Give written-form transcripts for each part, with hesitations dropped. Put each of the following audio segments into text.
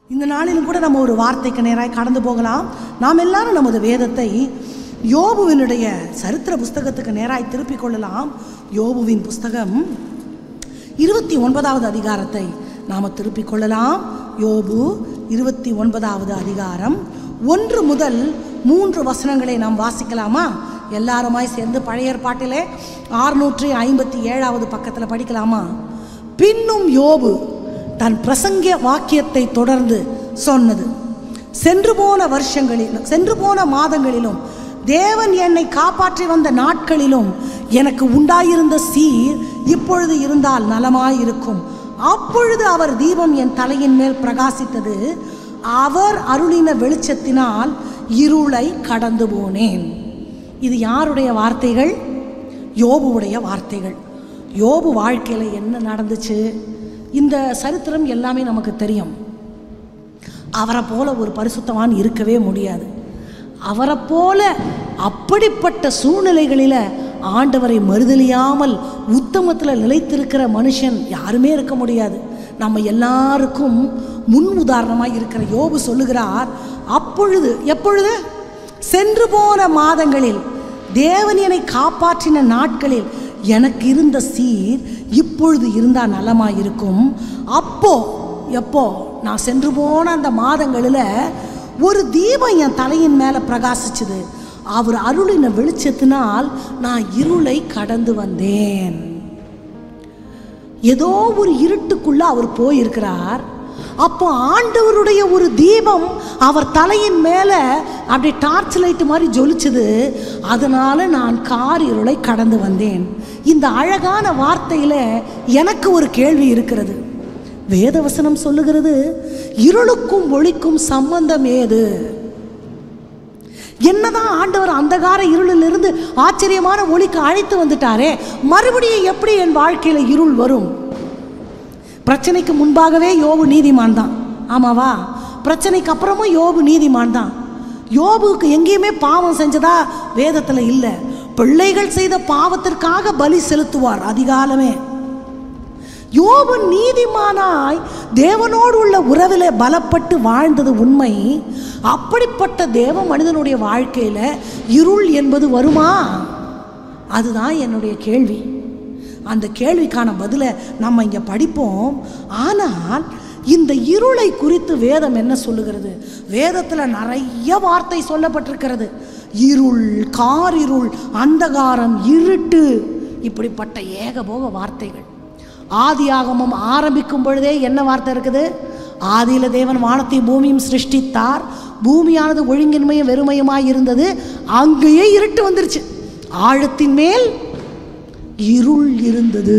இந்த நாளிலும் கூட நம்ம ஒரு வார்த்தைக்கு நேராய் கடந்து போகலாம். நாம் எல்லாரும் நமது வேதத்தை யோபுவினுடைய சரித்திர புஸ்தகத்துக்கு நேராய் திருப்பிக் கொள்ளலாம். யோபுவின் புஸ்தகம் 29வது அதிகாரத்தை நாம் திருப்பிக் கொள்ளலாம். யோபு 29வது அதிகாரம் 1 முதல் 3 வசனங்களை நாம் வாசிக்கலாமா? எல்லாருமாய் சேர்ந்து பழைய ஏற்பாட்டிலே 657வது பக்கத்தில் படிக்கலாமா? பின்னும் யோபு தன் பிரசங்க வாக்கியத்தை தொடர்ந்து சொன்னது, சென்று போன மாதங்களிலும் தேவன் என்னை காப்பாற்றி வந்த நாட்களிலும் எனக்கு உண்டாயிருந்த சீர் இப்பொழுது இருந்தால் நலமாயிருக்கும். அப்பொழுது அவர் தீபம் என் தலையின் மேல் பிரகாசித்தது, அவர் அருளின வெளிச்சத்தினால் இருளை கடந்து போனேன். இது யாருடைய வார்த்தைகள்? யோபுவுடைய வார்த்தைகள். யோபு வாழ்க்கையில் என்ன நடந்துச்சு? இந்த சரித்திரம் எல்லாமே நமக்கு தெரியும். அவரை போல ஒரு பரிசுத்தவான் இருக்கவே முடியாது. அவரை போல அப்படிப்பட்ட சூழ்நிலைகளில் ஆண்டவரை மறுதலியாமல் உத்தமத்தில் நிலைத்திருக்கிற மனுஷன் யாருமே இருக்க முடியாது. நம்ம எல்லாருக்கும் முன் உதாரணமாக இருக்கிற யோபு சொல்லுகிறார், அப்பொழுது எப்பொழுது? சென்று போன மாதங்களில் தேவன் என்னை காப்பாற்றின நாட்களில் எனக்கு இருந்த சீர் இப்பொழுது இருந்தால் நலமாயிருக்கும். எப்போ நான் சென்று போன அந்த மாதங்களில் ஒரு தீபம் என் தலையின் மேலே பிரகாசிச்சது, அவர் அருளின வெளிச்சத்தினால் நான் இருளை கடந்து வந்தேன். ஏதோ ஒரு இருட்டுக்குள்ள அவர் போயிருக்கிறார். அப்போ ஆண்டவருடைய ஒரு தீபம் அவர் தலையின் மேலே அப்படி டார்ச் லைட் மாதிரி ஜொலிச்சது, அதனால நான் இருளை கடந்து வந்தேன். இந்த அழகான வார்த்தையில் எனக்கு ஒரு கேள்வி இருக்கிறது. வேதவசனம் சொல்லுகிறது, இருளுக்கும் ஒளிக்கும் சம்பந்தம் ஏது? என்னதான் ஆண்டவர் அந்தகார இருளிலிருந்து ஆச்சரியமான ஒளிக்கு அழைத்து வந்துட்டாரே, மறுபடியும் எப்படி என் வாழ்க்கையில் இருள் வரும்? பிரச்சனைக்கு முன்பாகவே யோபு நீதிமான் தான், ஆமாவா? பிரச்சனைக்கு அப்புறமும் யோபு நீதிமான் தான். யோபுக்கு எங்கேயுமே பாவம் செஞ்சதா வேதத்தில் இல்லை. பிள்ளைகள் செய்த பாவத்திற்காக பலி செலுத்துவார் அதிகாலமே. யோபு நீதிமானாய் தேவனோடு உள்ள உறவில் பலப்பட்டு வாழ்ந்தது உண்மை. அப்படிப்பட்ட தேவ மனிதனுடைய வாழ்க்கையில் இருள் என்பது வருமா? அதுதான் என்னுடைய கேள்வி. அந்த கேள்விக்கான பதிலை நம்ம இங்கே படிப்போம். ஆனால் இந்த இருளை குறித்து வேதம் என்ன சொல்லுகிறது? வேதத்தில் நிறைய வார்த்தை சொல்லப்பட்டிருக்கிறது. இருள், காரிருள், அந்தகாரம், இருட்டு, இப்படிப்பட்ட ஏகபோக வார்த்தைகள். ஆதியாகமம் ஆரம்பிக்கும் பொழுதே என்ன வார்த்தை இருக்குது? ஆதியில தேவன் வானத்தையும் பூமியும் சிருஷ்டித்தார், பூமியானது ஒழுங்கின்மையும் வெறுமையுமாய் இருந்தது, அங்கேயே இருட்டு வந்துருச்சு, ஆழத்தின் மேல் இருள் இருந்தது.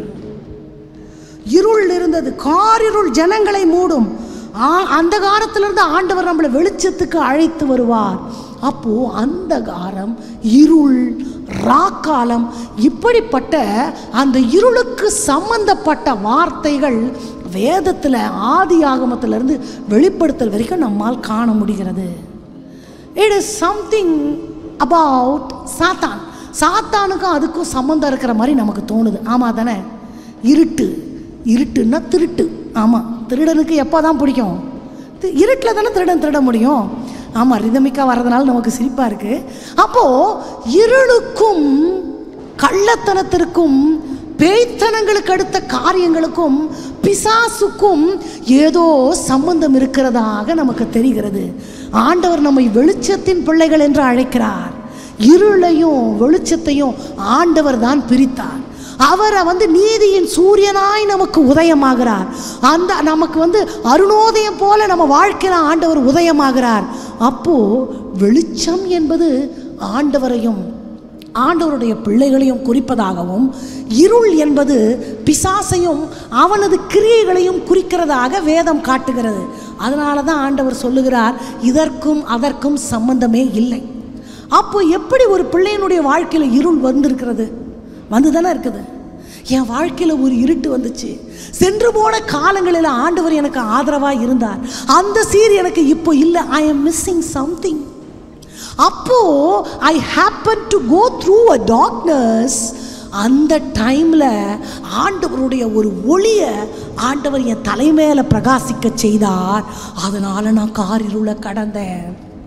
இருள் இருந்தது, காரிருள் ஜனங்களை மூடும். அந்த காலத்திலிருந்து ஆண்டவர் நம்மளை வெளிச்சத்துக்கு அழைத்து வருவார். அப்போ அந்தகாரம், இருள், ராக்காலம், இப்படிப்பட்ட அந்த இருளுக்கு சம்பந்தப்பட்ட வார்த்தைகள் வேதத்தில் ஆதி ஆகமத்திலிருந்து வெளிப்படுத்தல் வரைக்கும் நம்மால் காண முடிகிறது. இட் இஸ் சம்திங் அபவுட் சாத்தான். சாத்தானுக்கும் அதுக்கும் சம்மந்தம் இருக்கிற மாதிரி நமக்கு தோணுது, ஆமாம் தானே? இருட்டுன்னா திருட்டு. ஆமாம், திருடனுக்கு எப்போ தான் பிடிக்கும்? இருட்டில் தானே திருட முடியும். ஆமாம், ரிதமிக்காக வர்றதுனால நமக்கு சிரிப்பாக இருக்குது. அப்போது இருளுக்கும் கள்ளத்தனத்திற்கும் பேய்த்தனங்களுக்கு அடுத்த காரியங்களுக்கும் பிசாசுக்கும் ஏதோ சம்பந்தம் இருக்கிறதாக நமக்கு தெரிகிறது. ஆண்டவர் நம்மை வெளிச்சத்தின் பிள்ளைகள் என்று அழைக்கிறார். இருளையும் வெளிச்சத்தையும் ஆண்டவர் தான் பிரித்தார். அவரை நீதியின் சூரியனாய் நமக்கு உதயமாகிறார். அந்த நமக்கு அருணோதயம் போல நம்ம வாழ்க்கையில் ஆண்டவர் உதயமாகிறார். அப்போ வெளிச்சம் என்பது ஆண்டவரையும் ஆண்டவருடைய பிள்ளைகளையும் குறிப்பதாகவும், இருள் என்பது பிசாசையும் அவனது கிரியைகளையும் குறிக்கிறதாக வேதம் காட்டுகிறது. அதனால தான் ஆண்டவர் சொல்லுகிறார், இதற்கும் அதற்கும் சம்பந்தமே இல்லை. அப்போ எப்படி ஒரு பிள்ளையினுடைய வாழ்க்கையில் இருள் வந்திருக்கிறது? வந்து தானே இருக்குது. என் வாழ்க்கையில் ஒரு இருட்டு வந்துச்சு. சென்று போன காலங்களில் ஆண்டவர் எனக்கு ஆதரவாக இருந்தார். அந்த சீர் எனக்கு இப்போ இல்லை. I am missing something. அப்போ I happen to go through a darkness. அந்த டைமில் ஆண்டவருடைய ஒரு ஒளியை ஆண்டவர் என் தலைமையில பிரகாசிக்க செய்தார். அதனால் நான் காரிருளை கடந்தேன்.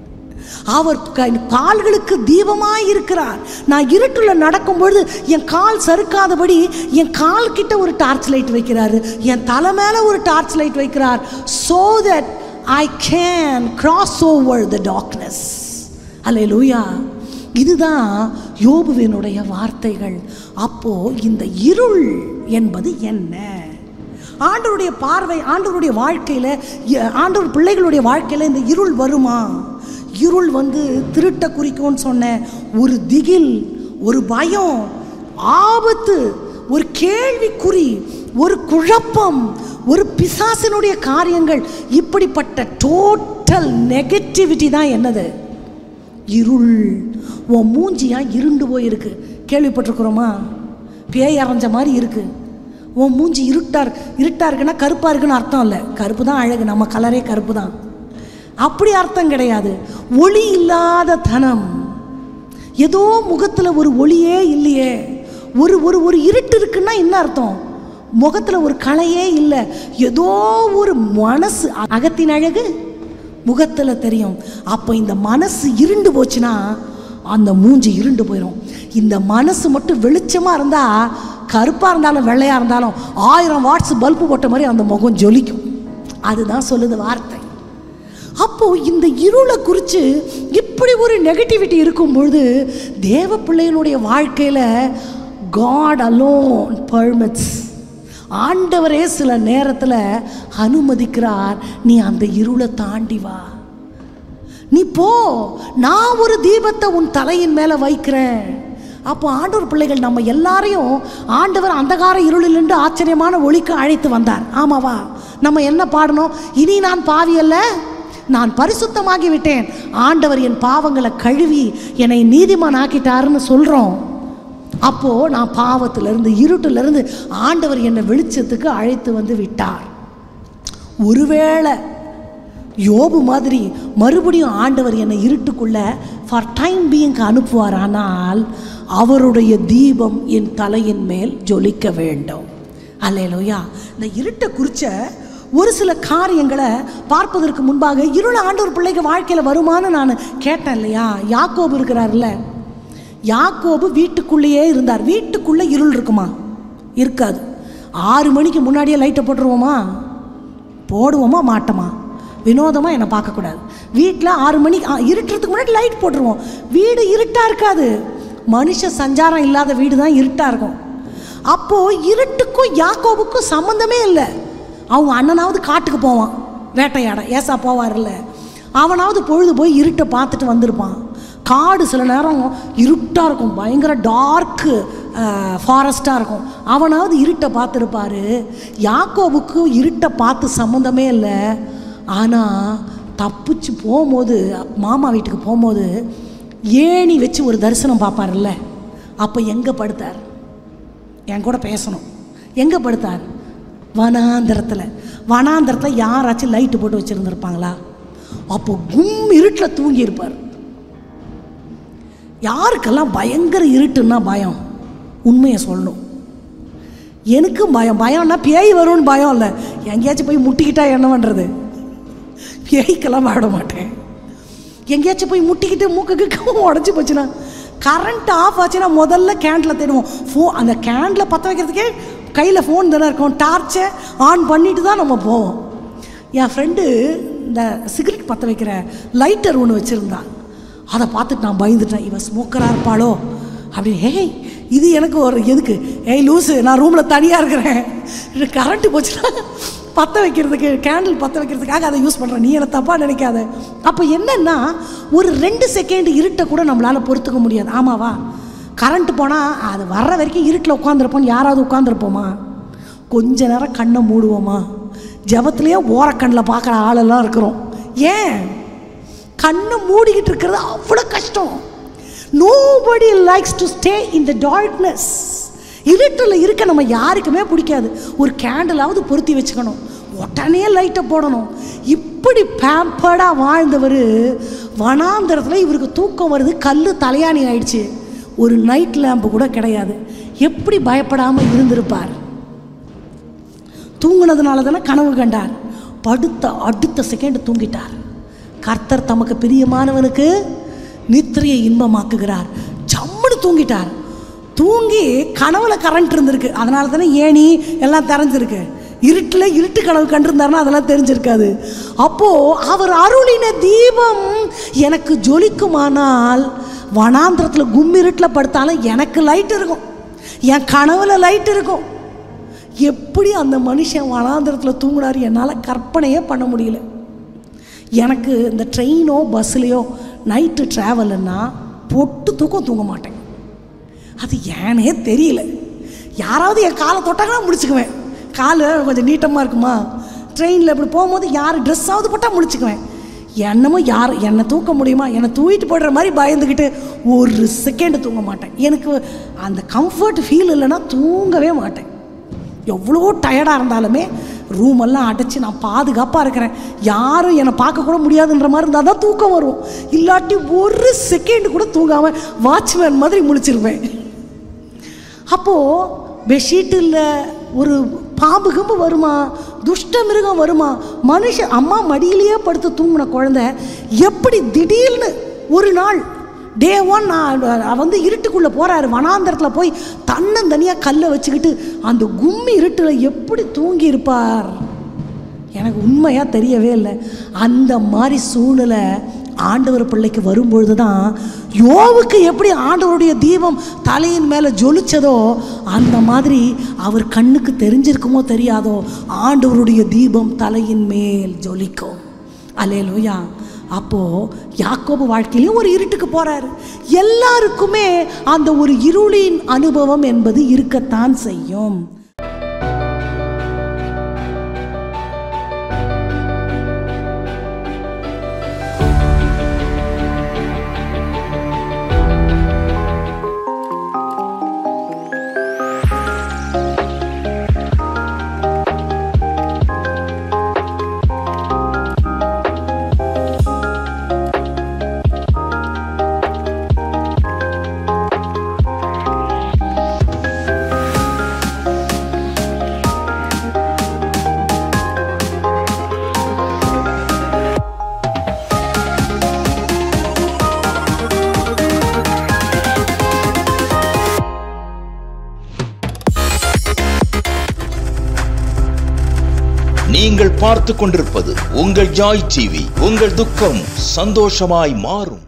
அவர் கால்களுக்கு தீபமாய் இருக்கிறார். நான் இருட்டுல நடக்கும் பொழுது என் கால் சறுக்காதபடி என் கால் கிட்ட ஒரு டார்ச் லைட் வைக்கிறாரு, என் தலை மேல ஒரு டார்ச் லைட் வைக்கிறார். so that I can cross over the darkness. அல்லேலூயா. இதுதான் யோபுவினுடைய வார்த்தைகள். அப்போ இந்த இருள் என்பது என்ன? ஆண்டவருடைய பார்வை, ஆண்டவருடைய வாழ்க்கையில, ஆண்டவர் பிள்ளைகளுடைய வாழ்க்கையில இந்த இருள் வருமா? இருள் திருட்ட குறிக்கும்னு சொன்ன ஒரு திகில், ஒரு பயம், ஆபத்து, ஒரு கேள்விக்குறி, ஒரு குழப்பம், ஒரு பிசாசினுடைய காரியங்கள், இப்படிப்பட்ட டோட்டல் நெகட்டிவிட்டி தான் என்னது? இருள். உன் மூஞ்சியா இருண்டு போயிருக்கு. கேள்விப்பட்டிருக்கிறோமா? பேய் அரைஞ்ச மாதிரி இருக்கு. உன் மூஞ்சி இருட்டா இருக்குன்னா கருப்பா இருக்குன்னு அர்த்தம் இல்லை. கருப்பு தான் அழகு, நம்ம கலரே கருப்பு தான், அப்படி அர்த்தம் கிடையாது. ஒளி இல்லாத தனம். ஏதோ முகத்துல ஒரு ஒளியே இல்லையே. ஒரு ஒரு ஒரு இருட்டு இருக்குன்னா என்ன அர்த்தம்? முகத்துல ஒரு கலையே இல்லை. ஏதோ ஒரு மனசு, அகத்தின் அழகு முகத்துல தெரியும். அப்போ இந்த மனசு இருண்டு போச்சுன்னா அந்த மூஞ்சி இருண்டு போயிடும். இந்த மனசு மட்டும் வெளிச்சமா இருந்தா, கருப்பா இருந்தாலும் வெள்ளையா இருந்தாலும் 1000 வாட்ஸ் பல்பு போட்ட மாதிரி அந்த முகம் ஜொலிக்கும். அதுதான் சொல்லுது வார்த்தை. அப்போ இந்த இருளை குறித்து இப்படி ஒரு நெகட்டிவிட்டி இருக்கும் பொழுது தேவ பிள்ளைகளுடைய வாழ்க்கையில God alone permits, ஆண்டவரே சில நேரத்தில் அனுமதிக்கிறார். நீ அந்த இருளை தாண்டி வா, நீ போ, நான் ஒரு தீபத்தை உன் தலையின் மேல வைக்கிறேன். அப்போ ஆண்டவர் பிள்ளைகள் நம்ம எல்லாரையும் ஆண்டவர் அந்தகார இருளில் நின்று ஆச்சரியமான ஒளிக்கு அழைத்து வந்தார். ஆமாவா? நம்ம என்ன பாடணும்? இனி நான் பாவி அல்ல, நான் பரிசுத்தமாகி விட்டேன், ஆண்டவர் என் பாவங்களை கழுவி என்னை நீதிமான் ஆக்கிட்டாருன்னு சொல்றோம். அப்போ நான் பாவத்திலிருந்து, இருட்டிலிருந்து ஆண்டவர் என்னை வெளிச்சத்துக்கு அழைத்து வந்து விட்டார். ஒருவேளை யோபு மாதிரி மறுபடியும் ஆண்டவர் என்னை இருட்டுக்குள்ள ஃபார் டைம் பீயிங்க்கு அனுப்புவார், ஆனால் அவருடைய தீபம் என் தலையின் மேல் ஜொலிக்க வேண்டும். அல்லேலூயா. இந்த இருட்டை குறிச்ச ஒரு சில காரியங்களை பார்ப்பதற்கு முன்பாக இருள் ஆண்டவர் பிள்ளைக்கு வாழ்க்கையில் வருமானு நான் கேட்டேன் இல்லையா? யாக்கோபு இருக்கிறார்ல, யாக்கோபு வீட்டுக்குள்ளேயே இருந்தார். வீட்டுக்குள்ளே இருள் இருக்குமா? இருக்காது. 6 மணிக்கு முன்னாடியே லைட்டை போட்டுருவோமா? போடுவோமா மாட்டோமா? வினோதமாக என்னை பார்க்கக்கூடாது. வீட்டில் 6 மணிக்கு இருட்டுறதுக்கு முன்னாடி லைட் போட்டுருவோம். வீடு இருட்டாக இருக்காது. மனுஷ சஞ்சாரம் இல்லாத வீடு தான் இருட்டாக இருக்கும். அப்போது இருட்டுக்கும் யாக்கோபுக்கும் சம்மந்தமே இல்லை. அவங்க அண்ணனாவது காட்டுக்கு போவான் வேட்டையாட, ஏசா போவார்ல, அவனாவது பொழுது போய் இருட்டை பார்த்துட்டு வந்திருப்பான். காடு சில நேரம் இருட்டாக இருக்கும், பயங்கர டார்க்கு ஃபாரஸ்ட்டாக இருக்கும், அவனாவது இருட்டை பார்த்துருப்பாரு. யாக்கோபுக்கு இருட்டை பார்த்து சம்மந்தமே இல்லை. ஆனால் தப்பிச்சு போகும்போது, மாமா வீட்டுக்கு போகும்போது ஏணி வச்சு ஒரு தரிசனம் பார்ப்பார்ல, அப்போ எங்கே படுத்தார்? என் கூட பேசணும். எங்கே படுத்தார்? வனாந்தரத்தில். வனாந்தரத்தில் யாராச்சும் லைட்டு போட்டு வச்சுருந்துருப்பாங்களா? அப்போ கும் இருட்டில் தூங்கியிருப்பார். யாருக்கெல்லாம் பயங்கர இருட்டுன்னா பயம்? உண்மையை சொல்லணும். எனக்கும் பயம். பயம்னா பேய் வரும்னு பயம் இல்லை, எங்கேயாச்சும் போய் முட்டிக்கிட்டா என்ன பண்ணுறது? பேய்க்கெல்லாம் வாட மாட்டேன். எங்கேயாச்சும் போய் முட்டிக்கிட்டு மூக்குக்கு உடச்சி போச்சுன்னா, கரண்ட் ஆஃப் ஆச்சுன்னா முதல்ல கேண்டில் தேடுவோம். அந்த கேண்டில் பற்ற வைக்கிறதுக்கே கையில் ஃபோன் தானே இருக்கும். டார்ச்சை ஆன் பண்ணிட்டு தான் நம்ம போவோம். என் ஃப்ரெண்டு இந்த சிகரெட் பற்ற வைக்கிற லைட்டர் ஒன்று வச்சுருந்தான். அதை பார்த்துட்டு நான் பயந்துட்டேன், இவன் ஸ்மோக்கராக இருப்பாளோ அப்படின்னு. ஏய் இது எனக்கு ஒரு எதுக்கு? ஏய் லூஸு, நான் ரூமில் தனியாக இருக்கிறேன், கரண்ட்டு போச்சுன்னா பற்ற வைக்கிறதுக்கு, கேண்டில் பற்ற வைக்கிறதுக்காக அதை யூஸ் பண்ணுறேன், நீ என்னை தப்பாக நினைக்காத. அப்போ என்னென்னா, ஒரு 2 செகண்ட் இருட்டை கூட நம்மளால் பொறுத்துக்க முடியாது. ஆமாவா? கரண்ட்டு போனால் அது வர்ற வரைக்கும் இருட்டில் உட்காந்துருப்போம். யாராவது உட்காந்துருப்போமா? கொஞ்ச நேரம் கண்ணை மூடுவோமா? ஜபத்துலேயே ஓரக்கண்ணில் பார்க்குற ஆளெல்லாம் இருக்கிறோம். ஏன்? கண்ணை மூடிக்கிட்டு இருக்கிறது அவ்வளோ கஷ்டம். Nobody likes to stay in the darkness. இருட்டில் இருக்க நம்ம யாருக்குமே பிடிக்காது. ஒரு கேண்டிலாவது பொருத்தி வச்சுக்கணும், உடனே லைட்டை போடணும். இப்படி பேம்பர்டாக வாழ்ந்தவர் வனாந்தரத்தில் இவருக்கு தூக்கம் வருது, கல் தலையாணி ஆயிடுச்சு, ஒரு நைட் லேம்பு கூட கிடையாது. எப்படி பயப்படாமல் இருந்திருப்பார்? தூங்குனதுனால தானே கனவு கண்டார். அடுத்த செகண்ட் தூங்கிட்டார். கர்த்தர் தமக்கு பிரியமானவனுக்கு நித்திரையை இன்பமாக்குகிறார். ஜம்முன்னு தூங்கிட்டார். தூங்கி கனவுல கரண்ட் இருந்திருக்கு, அதனால தானே ஏணி எல்லாம் தெரிஞ்சிருக்கு. இருட்டு கனவு கண்டிருந்தாருன்னா அதெல்லாம் தெரிஞ்சிருக்காது. அப்போ அவர் அருளின தீபம் எனக்கு ஜொலிக்குமானால், வனாந்திரத்தில் கும்மிருட்டில் படுத்தாலும் எனக்கு லைட் இருக்கும், என் கனவுல லைட் இருக்கும். எப்படி அந்த மனுஷன் வனாந்திரத்தில் தூங்குனார் என்னால் கற்பனையே பண்ண முடியல. எனக்கு இந்த ட்ரெயினோ பஸ்லையோ நைட்டு ட்ராவலுன்னா பொட்டு தூக்கம் தூங்க மாட்டேன். அது ஏனே தெரியல. யாராவது என் காலை தொட்டாங்கன்னா முடிச்சுக்குவேன். கால் கொஞ்சம் நீட்டமாக இருக்குமா, ட்ரெயினில் இப்படி போகும்போது யார் ட்ரெஸ்ஸாவது போட்டால் முடிச்சுக்குவேன். என்னமோ யார் என்னை தூக்க முடியுமா, என்னை தூக்கிட்டு போடுற மாதிரி பயந்துக்கிட்டு ஒரு செகண்டு தூங்க மாட்டேன். எனக்கு அந்த கம்ஃபர்ட் ஃபீல் இல்லைன்னா தூங்கவே மாட்டேன். எவ்வளோ டயர்டாக இருந்தாலுமே ரூமெல்லாம் அடைச்சி நான் பாதுகாப்பாக இருக்கிறேன், யாரும் என்னை பார்க்கக்கூட முடியாதுன்ற மாதிரி இருந்தால் தான் தூக்கம் வரும். இல்லாட்டி ஒரு செகண்டு கூட தூங்காமல் வாட்ச்மேன் மாதிரி முழிச்சிருவேன். அப்போது பெட்ஷீட்டில் ஒரு பாம்பு கம்பு வருமா, துஷ்ட மிருகம் வருமா, மனுஷன் அம்மா மடியிலேயே படுத்து தூங்கின குழந்தை எப்படி திடீர்னு ஒரு நாள் டே 1 இருட்டுக்குள்ளே போகிறாரு. வனாந்தரத்தில் போய் தன்னந்தனியாக கல்லை வச்சுக்கிட்டு அந்த கும்மி இருட்டில் எப்படி தூங்கி இருப்பார் எனக்கு உண்மையாக தெரியவே இல்லை. அந்த மாதிரி சூழ்நிலை ஆண்டவர் பிள்ளைக்கு வரும்பொழுது தான் யோவுக்கு எப்படி ஆண்டவருடைய தீபம் தலையின் மேலே ஜொலிச்சதோ அந்த மாதிரி அவர் கண்ணுக்கு தெரிஞ்சிருக்குமோ தெரியாதோ ஆண்டவருடைய தீபம் தலையின் மேல் ஜொலிக்கும். அல்லேலூயா. அப்போது யாக்கோபு வாழ்க்கையிலையும் ஒரு இருட்டுக்கு போகிறாரு. எல்லாருக்குமே அந்த ஒரு இருளின் அனுபவம் என்பது இருக்கத்தான் செய்யும். நீங்கள் பார்த்து கொண்டிருப்பது உங்கள் ஜாய் டிவி. உங்கள் துக்கம் சந்தோஷமாய் மாறும்.